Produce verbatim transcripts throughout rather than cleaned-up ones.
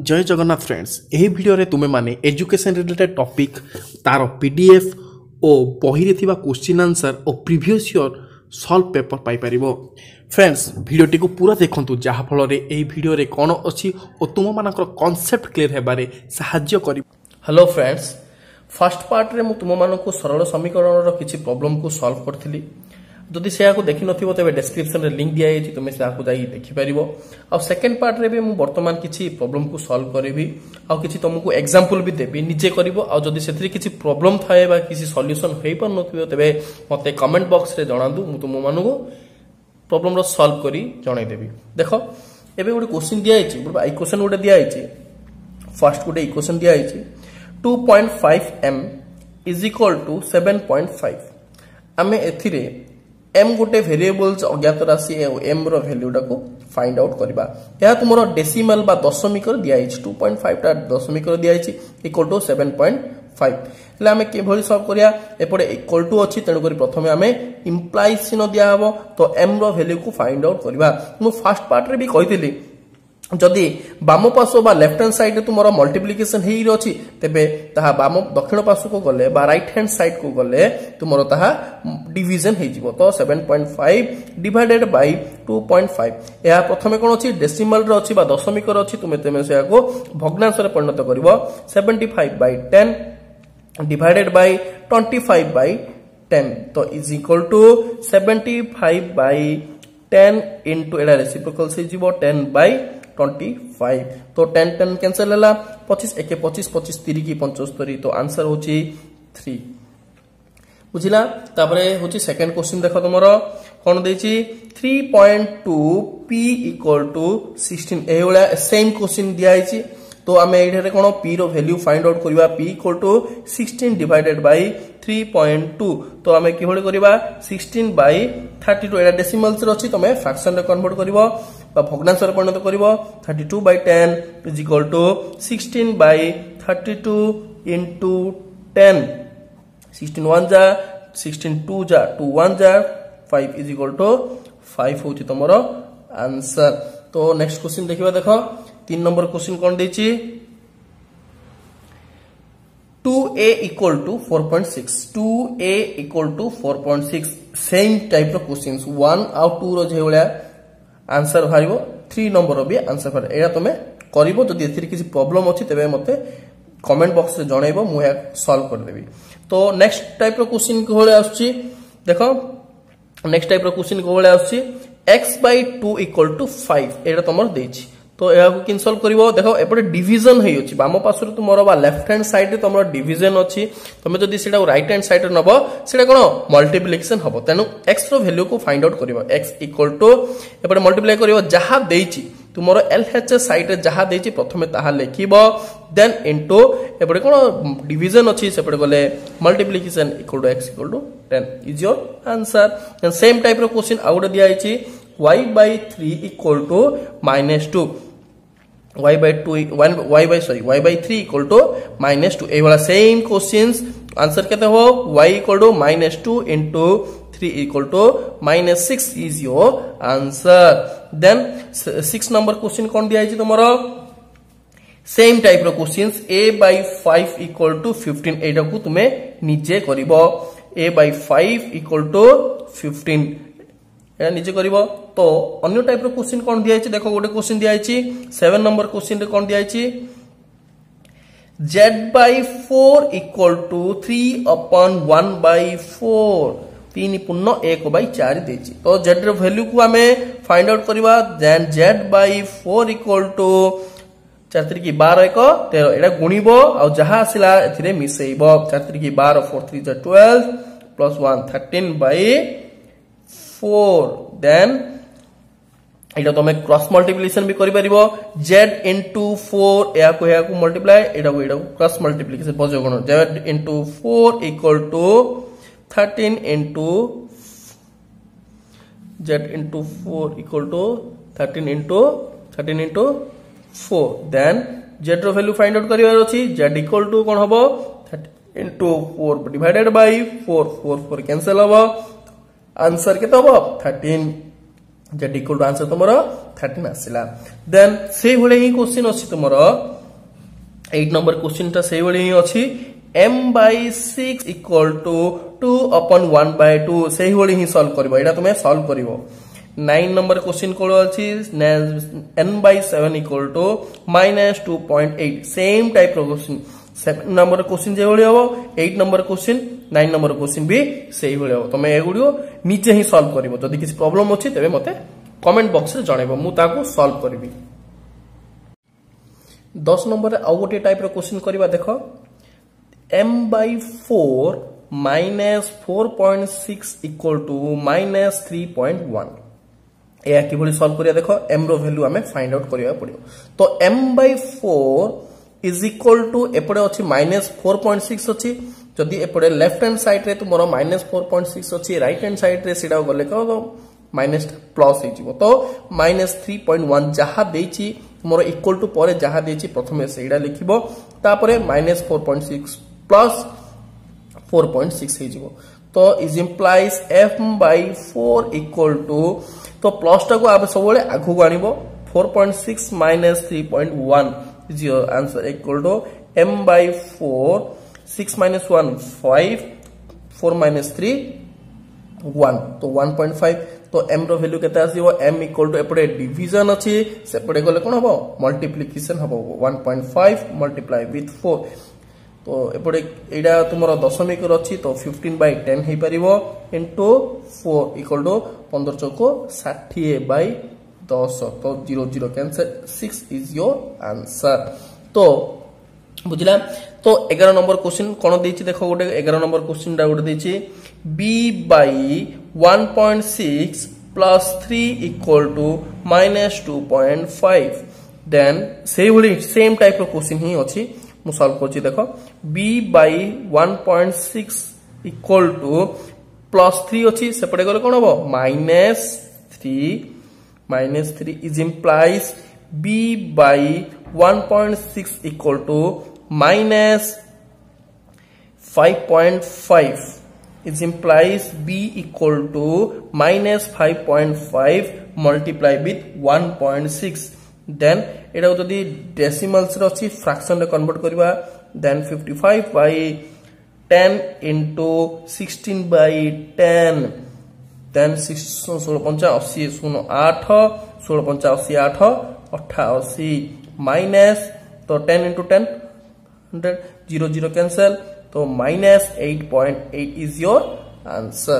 जय जगन्नाथ फ्रेंड्स यही वीडियो रे तुमे माने एजुकेशन रिलेटेड टॉपिक तार पीडीएफ और बही रे थिबा क्वेश्चन आंसर और प्रीवियस ईयर सॉल्व पेपर पाई परिबो। फ्रेंड्स वीडियोटी को पूरा देखंतु जहा फल रे एही वीडियो रे कोन अछि और तुम मानकर कांसेप्ट क्लियर हेबारे सहाय्य करी। हेलो फ्रेंड्स, फर्स्ट पार्ट रे मु तुम मानको सरल समीकरण रो किछि प्रॉब्लम को सॉल्व करथिली। जदि से आको देखि नथिबो तबे डिस्क्रिप्शन रे लिंक दिया अछि, तुमे से आको जाई देखि परिबो। आ सेकंड पार्ट रे भी मु वर्तमान किछि प्रॉब्लम को सॉल्व करबी आ किछि तुमको एग्जांपल भी देबी, निजे करिवो। आ जदि सेथि किछि प्रॉब्लम थाए बा किछि सॉल्यूशन होई पर नथिबो तबे मते कमेंट बॉक्स रे जणांदु, मु तुम मानको प्रॉब्लम रो सॉल्व करी जणाई देबी। देखो एबे गोटे क्वेश्चन दिया अछि, बा इक्वेशन गोटे दिया अछि। फर्स्ट गोटे इक्वेशन दिया अछि two point five M is equal to seven point five. आमे एथिरे m गोटे वेरिएबल्स अज्ञात राशि और m रो वैल्यूटा को फाइंड आउट करबा। या तुमरो डेसिमल बा दशमिक रो दिया अछि, टू पॉइंट फाइव टा दशमिक रो दिया अछि equal to seven point five. ले हमें के भली सॉल्व करिया, एपडे इक्वल टू अछि तेनु करी प्रथमे हमें इंप्लाइ चिन्ह दिया हबो तो m रो वैल्यू को फाइंड आउट करबा। मु फर्स्ट पार्ट रे भी कहितली जदि बाम पार्श्व बा लेफ्ट हैंड साइड तुमरो मल्टीप्लिकेशन हेई रछि तेबे ताहा बाम दक्षिण पार्श्व को गले बा राइट हैंड साइड को गले तुमरो ताहा डिवीजन हेई जिवो। तो seven point five divided by two point five या प्रथमे कोन अछि डेसिमल रो अछि बा दशमिक रो अछि, तुमे तेमे से आको भग्नांश रे परिणत करिवो। Seventy five by ten divided by twenty five by ten तो is equal to seventy five by ten into एडा रेसिप्रोकल से जिवो टेन बाय ट्वेंटी फाइव। तो टेन टेन कैंसिल हला, पच्चीस एके पच्चीस पच्चीस तीन की पचहत्तर। तो आंसर होची थ्री। बुझिला। तापरे होची सेकंड क्वेश्चन देखो तुमरो कोन देची three point two p equal to sixteen. ए वाला सेम क्वेश्चन दिया आइची। तो आमे एठारे कोन p रो वैल्यू फाइंड आउट करबा p equal to sixteen divided by three point two. तो आमे कि होले करबा सिक्सटीन बाय थर्टी टू। एडा डेसिमल्स रो अछि, तमे फ्रैक्शन रे कन्वर्ट करबो बा भग्नांश रे परिणत करबो। Thirty two by ten is equal to sixteen by thirty two into ten. Sixteen one जा सिक्सटीन टू जा टू वन जा five is equal to five होची तमरो आंसर। तो नेक्स्ट क्वेश्चन देखिबा। देखो तीन नंबर क्वेश्चन कोन देची two A equal to four point six. Two A equal to four point six same type रो क्वेश्चंस वन आउट टू रो जे होया आंसर भाइबो। थ्री नंबर भी आंसर भाइ एरा तमे करिवो। जदि एथिर किछि प्रॉब्लम अछि तबे मते कमेंट बॉक्स रे जणाइबो, मु या सॉल्व कर देबी। तो नेक्स्ट टाइप रो क्वेश्चन को होले आछि। देखो नेक्स्ट टाइप रो क्वेश्चन को होले आछि x by two equal to five. एरा तमर देछि तो एहा को किन सॉल्व करिवो। देखो एपटे डिवीजन हेइ अछि, बाम पार्श्व तुमरो बा लेफ्ट हैंड साइड रे तुमरो डिवीजन अछि। तमे जदि सेटा राइट हैंड साइड रे नबो सेटा कोन मल्टीप्लिकेशन हबो। तेनु x रो वैल्यू को फाइंड आउट करिवो। x इक्वल टू एपटे मल्टीप्लाई करिवो जहा देछि तुमरो एलएच साइड रे जहा देछि प्रथमे ताहा लेखिबो, देन इनटू एपटे कोन डिवीजन अछि सेपटे गले multiplication equal to x equal to ten is your answer. Then same type रो क्वेश्चन आउट दिया अछि y by three equal to minus two. y by two y by sorry y by three equal to minus two. ए वाला same questions answer केते हो y equal to minus two into three equal to minus six is your answer. Then six number question कोन दिया अछि तमरो same type रो questions a by five equal to fifteen. एटा को तुमे निजे करिवो। a by five equal to fifteen एटा निजे करिवो। तो अन्य टाइप रो क्वेश्चन कोन दिया अछि। देखो गोटे क्वेश्चन दिया अछि सेवन नंबर क्वेश्चन रे कोन दिया अछि z by four equal to three upon one by four. तीन पूर्ण एक by चार देछि। तो z रो वैल्यू को हमें फाइंड आउट करबा। Then z by four equal to चार तीन की बारह एक तेरह एटा गुणिबो आ जहा आसिला एथिरे मिसेइबो। चार तीन की बारह फोर थ्री जा twelve plus one thirteen by four. Then एटा तमे क्रॉस मल्टीप्लिकेशन भी करि परिबो। z into फोर या को या को मल्टीप्लाई एटा को एटा को क्रॉस मल्टीप्लिकेशन बजो गण z into four equal to thirteen into z into four equal to thirteen into thirteen into four. Then z रो वैल्यू फाइंड आउट करिवार अछि। z इक्वल टू कोन हबो thirteen into four divided by four. Four four cancel हबो, answer केते हबो thirteen. z equal to answer तुमरो thirteen आसिला। देन से भले ही क्वेश्चन अछि तुमरो एट नंबर क्वेश्चन टा से ही अछि m by six equal to two upon one by two से ही सॉल्व करबो एटा तुमे सॉल्व करबो नाइन नंबर क्वेश्चन कोन अछि n by seven equal to minus two point eight same type रो क्वेश्चन सेवन नंबर क्वेश्चन जे भली हबो eight number question nine number question भी सेही भली हबो तुमे एगुडियो निजे ही सॉल्व करबो जदी किसी प्रॉब्लम अछि तबे मते कमेंट बॉक्स रे जणेबो मु ताको सॉल्व करबी दस नंबर रे आउ गोटे टाइप रो क्वेश्चन करबा देखो m by four minus four point six equal to minus three point one या किभली सॉल्व करिया देखो m रो वैल्यू हमें फाइंड आउट करिया पड़ियो तो m by four is equal to एपडे अछि minus फोर पॉइंट सिक्स अछि जदी एपडे लेफ्ट हैंड साइड रे तुमरो minus फोर पॉइंट सिक्स अछि राइट हैंड साइड रे सिडा गले को माइनस प्लस हे जिवो तो माइनस थ्री पॉइंट वन जहा देछि तुमरो इक्वल टू परे जहा देछि प्रथमे सेडा लिखिबो तापरे minus four point six plus four point six हे जिवो तो is implies f by four equal to तो प्लस टा को आप सबले आगु आनिबो four point six minus three point one is your answer equal to m by four six minus one five four minus three one तो one point five तो m रो वैल्यू केते आसीबो m इक्वल टू एपडे division अछि सेपडे गले कोन हबो मल्टीप्लिकेशन हबो one point five multiply with four तो एपडे एडा तुमरो दशमिक रो अछि तो फिफ्टीन बाय टेन हे परिबो इनटू फोर इक्वल टू पंद्रह चौको साठ बाय दस तो zero zero cancel six is your answer तो बुझला तो ग्यारह नंबर क्वेश्चन कोन देछि देखो गोटे ग्यारह नंबर क्वेश्चन डा गोटे देछि b by one point six plus three equal to minus two point five then सेही भली सेम टाइप रो क्वेश्चन ही अछि मु सॉल्व करछि देखो b by one point six equal to plus three अछि सेपटे गले कोन हबो minus three minus three is implies b by one point six equal to minus five point five is implies b equal to minus five point five multiply with one point six then एटा जदी decimals रो अछि fraction रे convert करबा then fifty five by ten into sixteen by ten then सोलह पंचा अस्सी शून्य आठ सोलह पंचा अस्सी आठ अठासी माइनस तो ten into ten hundred zero zero cancel तो minus eight point eight is your answer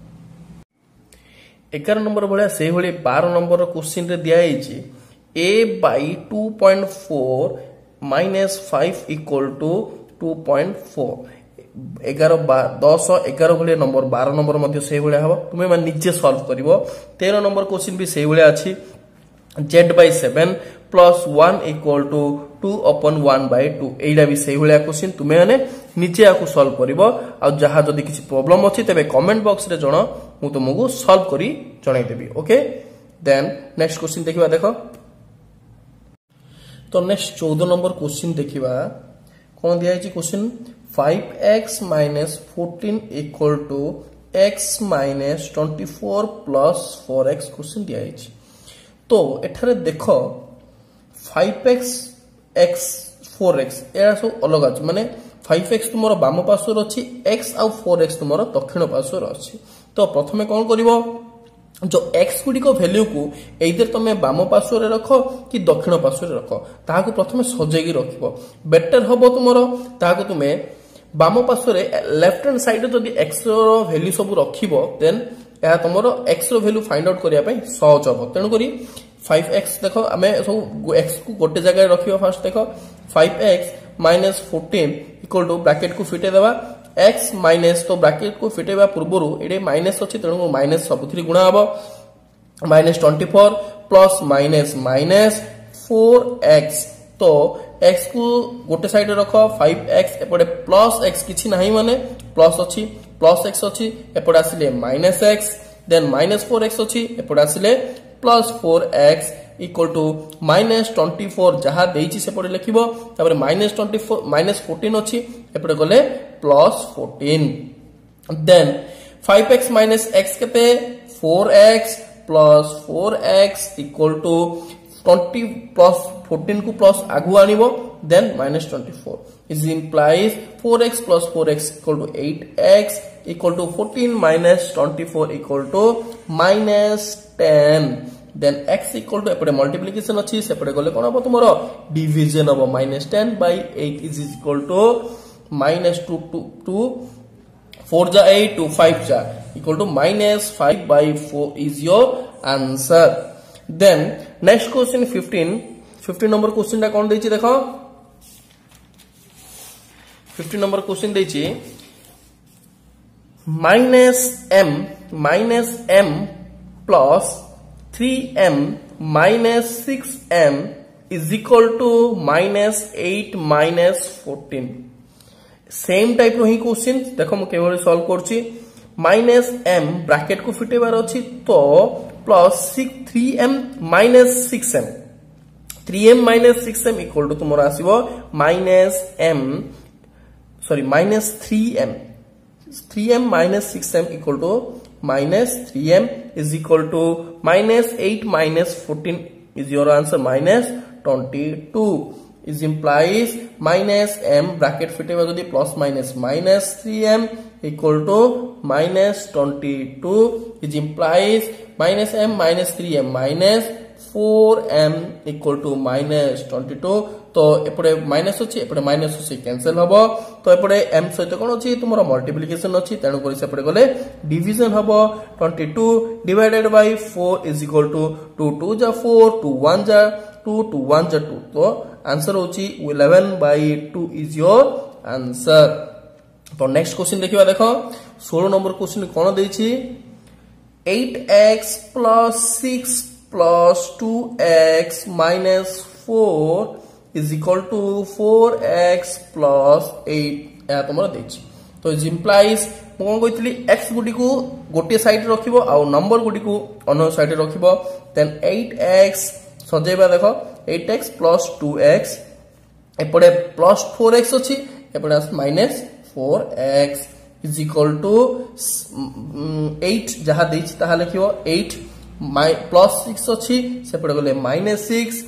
ग्यारह नंबर भलिया से भली बारह नंबर क्वेश्चन रे दिया हिची a by two point four minus five equal to two point four ग्यारह दस ग्यारह भलिया नंबर बारह नंबर मध्ये से भलिया हबो तुमे मन निजे सॉल्व करिवो तेरह नंबर क्वेश्चन भी से भलिया अछि z by seven plus one equal to two upon one by two एइडा भी सेही भलिया क्वेश्चन तुमे माने निजे आकु सॉल्व करिवो आ जहा जदी किछि प्रॉब्लम अछि तबे कमेंट बॉक्स रे जणो मु तुमको सॉल्व करी जणाई देबी ओके देन नेक्स्ट क्वेश्चन देखिबा देखो तो नेक्स्ट चौदह नंबर क्वेश्चन देखिबा कोन दिया छि question five x minus fourteen equal to x minus twenty four plus four x question दिया छि तो एठारे देखो five x x four x एरा सब अलग अछि माने फाइव एक्स तुमरो बाम पार्श्व अछि x आ फोर एक्स तुमरो दक्षिण पार्श्व अछि तो प्रथमे कोन करिवो जो x गुडी को वैल्यू को एइदर तमे बाम पार्श्व रे रखो कि दक्षिण पार्श्व रे रखो ताहा को प्रथमे सजेगी रखिबो बेटर हबो तुमरो ताहा को तुमे बाम पार्श्व रे लेफ्ट हैंड साइड रे जदी x रो वैल्यू सब रखिबो देन या तुमरो x रो वैल्यू फाइंड आउट करिया पई सहज हबो तेनु करी फाइव एक्स देखो आमे सब x को गोटे जगह रे रखिबो फर्स्ट देखो five x minus fourteen equal to bracket को फिटे देबा x minus तो ब्रैकेट को फिटेबा पूर्वरु एडे माइनस अछि तेनु माइनस सबथि गुणा हबो minus twenty four plus minus minus four x तो x को गोटे साइड रे रखो फाइव एक्स एपडे प्लस x किछि नाही माने प्लस अछि प्लस x अछि एपडे आसिले minus x then minus four x अछि एपडे आसिले plus four x equal to minus twenty four जहा देइछि से पडे लिखिबो तापर minus twenty four minus fourteen अछि एपडे गले plus fourteen then five x minus x केते four x plus four x equal to twenty plus fourteen को प्लस आगु आनिबो then minus twenty-four. It implies four x plus four x equal to eight x equal to fourteen minus twenty-four equal to minus ten. Then x equal to एपटे multiplication अच्छी सेपटे गले कौन अब तुम्हारा division अब minus ten by eight is equal to minus two to two four ja eight to five ja equal to minus five by four is your answer. Then next question fifteen. fifteen number question टा कौन देची देखो fifteen number question देची minus m minus m plus three m minus six m is equal to minus eight minus fourteen. Same type रो ही question देखो मु केवल solve करछि माइनस m ब्रैकेट को फिटेबार अछि तो plus three m minus six m three m minus six m equal to तुमरा आसीबो minus m sorry minus three m three m minus six m equal to minus three m is equal to minus eight minus fourteen is your answer minus twenty-two. Is implies minus m bracket fiteba jodi plus minus minus three m equal to minus twenty-two. Is implies minus m minus three m minus four m equal to minus twenty-two. तो एपटे minus अछि एपटे minus अछि cancel हबो तो एपटे m सहित कोन अछि तुमरा multiplication अछि तेनु करि सेपटे गले डिवीजन हबो twenty-two divided by four is equal to two two जा four two one जा two two one जा two तो आंसर होछि eleven by two is your answer. तो नेक्स्ट क्वेश्चन देखिबा देखो सोलह नंबर क्वेश्चन कोन देछि eight x plus six plus two x minus four is equal to four x plus eight या तुमरा देछि तो इज implies मु कोन कहितली x गुडी को गोटे साइड रखिबो आ नंबर गुडी को अनदर साइड रखिबो देन eight x सजेबा देखो eight x plus two x एपडे plus four x अछि एपडे minus four x is equal to eight जहा देछि ताहा लिखिबो eight plus six अछि सेपडे गले minus six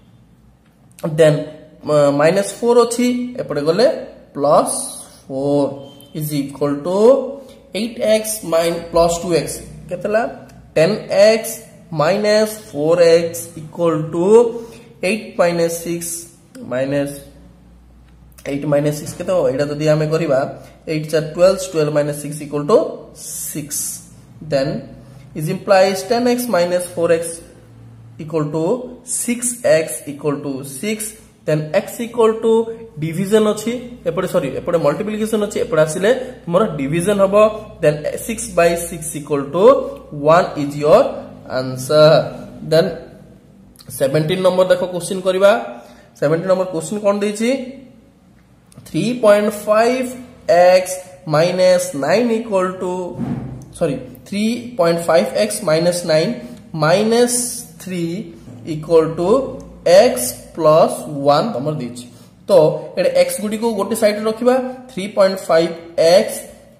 then uh, minus four अछि एपडे गले plus four is equal to eight x minus plus two x केतला ten x minus four x equal to eight minus six minus eight minus six केतो एटा जदी हमें करिबा eight चा twelve twelve minus six equal to six then is implies ten x minus four x equal to six x equal to six then x equal to division अछि एपडे sorry एपडे multiplication अछि एपडे आसिले तुमरा division हबो then six by six equal to one is your answer. then seventeen number देखो question करिबा seventeen number question कोन देछि three point five x minus nine equal to sorry three point five x minus nine minus three equal to x plus one तमर देछि तो एडे x गुडी को गोटे साइड रखिबा three point five x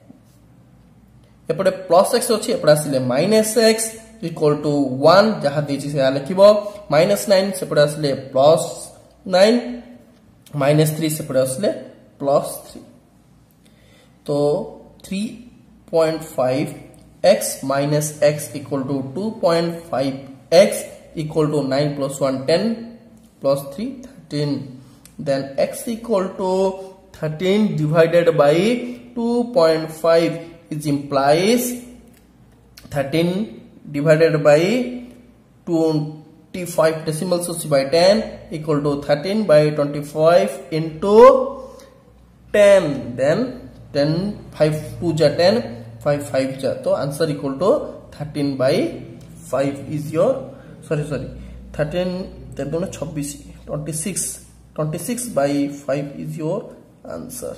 एपडे प्लस x अछि एपडा आसिले minus x equal to one जहा देछि से लिखिबो minus nine सेपडा आसिले plus nine minus three सेपडा आसिले plus three तो three point five x minus x equal to two point five x equal to nine plus one ten plus three thirteen then x equal to thirteen divided by two point five is implies thirteen divided by twenty-five decimals by ten equal to thirteen by twenty-five into ten then ten five two ja ten five five ja तो answer equal to thirteen by five is your sorry sorry thirteen तेरह छब्बीस twenty-six twenty-six by five is your answer.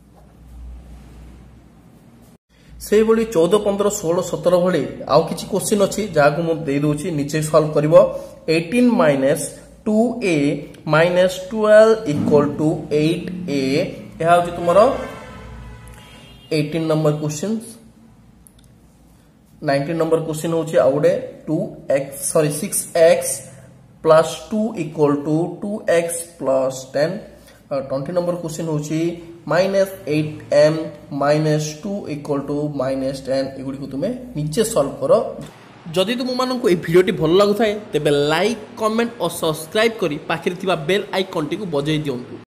से बड़ी चौदह पंद्रह सोलह सत्रह भली आउ किछि क्वेश्चन अछि जा को म दे दोछि नीचे सॉल्व करिवो eighteen minus two a minus twelve equal to eight a यह होछि तुमरो eighteen number questions nineteen number question होछि आउडे two x sorry six x plus two equal to two x plus ten twenty number question होची minus eight m minus two equal to minus ten एगुड़ी को तुम्हें नीचे solve करो जदि तुम मानक ये भिडियोटी भल लगुए तेज लाइक कमेंट और सब्सक्राइब करी पाखे बेल आइकन टी बजाई दिंतु।